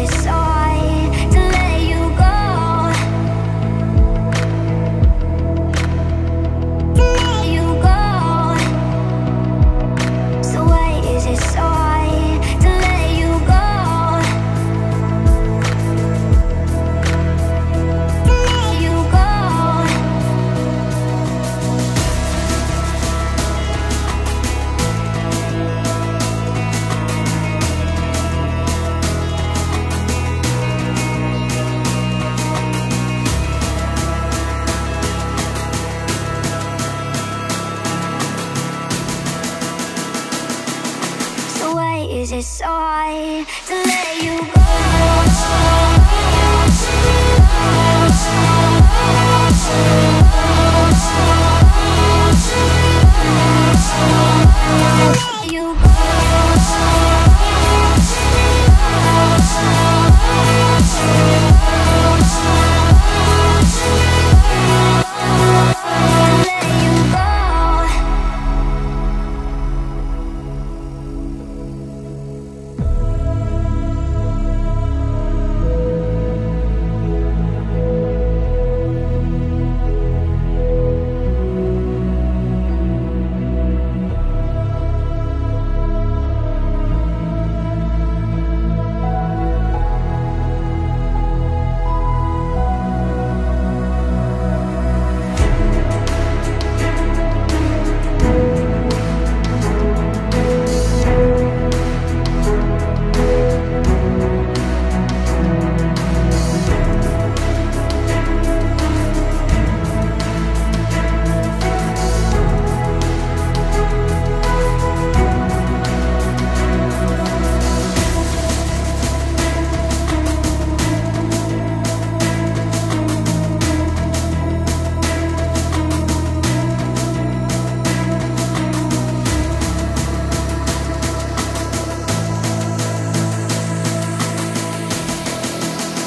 it so hard to let you go? To let you go. So why is it so hard to let you go? To let you go. So why is it so hard to let you go? Let you go. Let you go.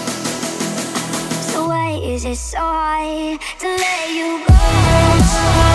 So why is it so hard to let you go?